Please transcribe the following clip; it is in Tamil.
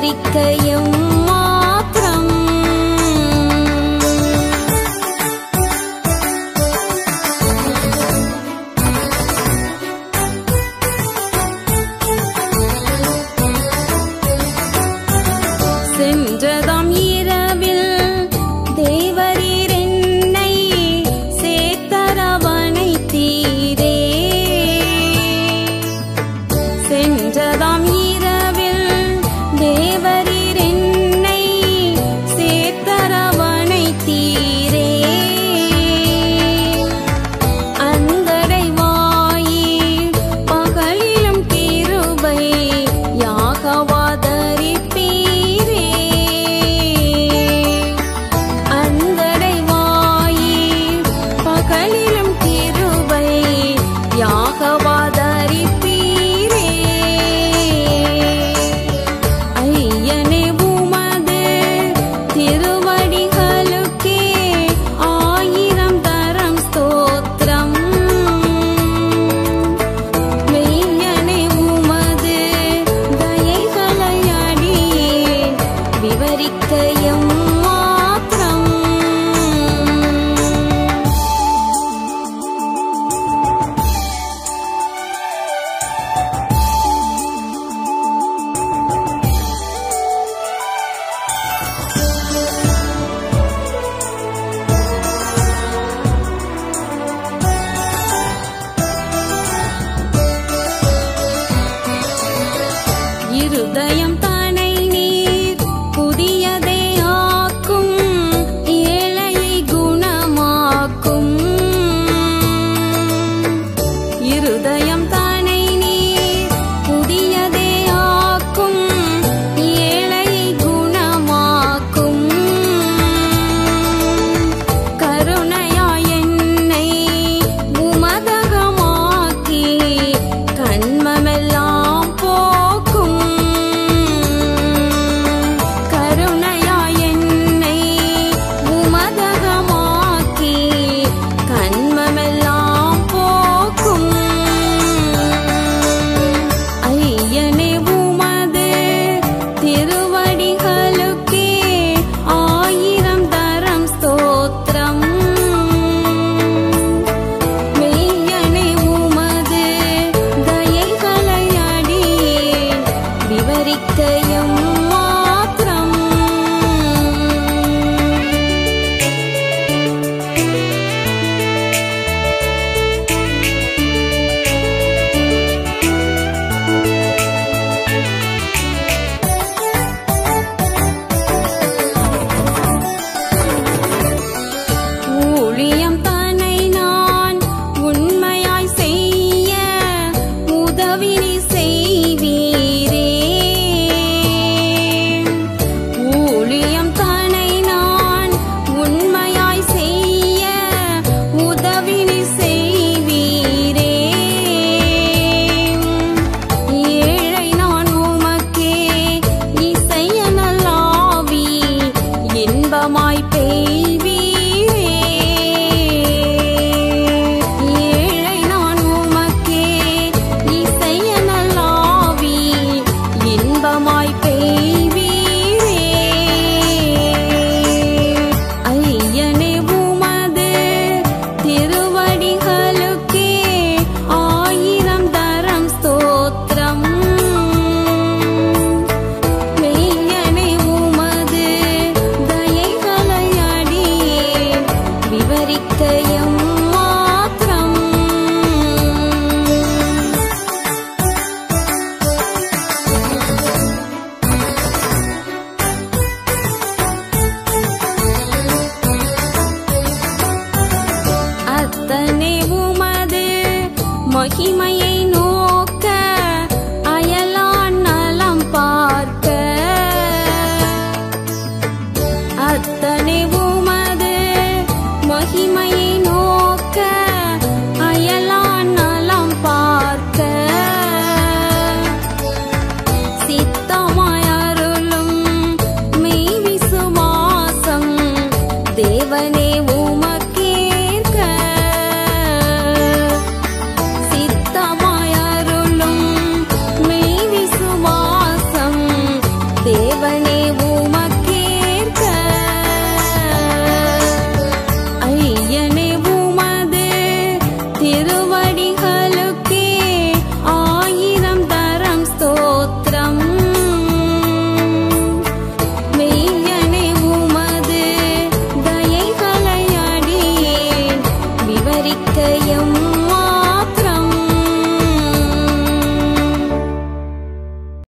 விவரிக்கையும் மாத்திரம். சென்றதாம் இரவில் தேவரீர் என்னை சேர்த்தரவணைத்தீரே. சென்றதாம் இரவில் தேவரீர் என்னை சேர்த்தரவணைத்தீரே. அந்தரை வாயில் பகலிலும் கிருபை யாகவாதரிப்பீரே. அந்தரை வாயில் பகலிலும் கிருபை யாகவாதரிப்பீரே. ஐயனே உமது திருவடிகளுக்கே ஆயிரம் தரம் ஸ்தோத்திரம். மெய்யனே உமது தயைகளை அடியேன் விவரிக்கையும் மாத்திரம். இருதயம் தானை நீர் புதியதே ஆக்கும், ஏழையை குணமாக்கும். இருதயம் தானை நீர் புதியதே ஆக்கும், ஏழையை குணமாக்கும். கருணையாய் என்னை உமதகமாக்கி கன்மமெல்லாம் போக்கும். கருணையாய் என்னை உமதகமாக்கி கன்மமெல்லாம் போக்கும். ஐயனே உமது திருவடிகளுக்கே ஆயிரம் தரம் ஸ்தோத்திரம். மெய்யனே உமது தயைகளை அடியேன் விவரிக்கையும்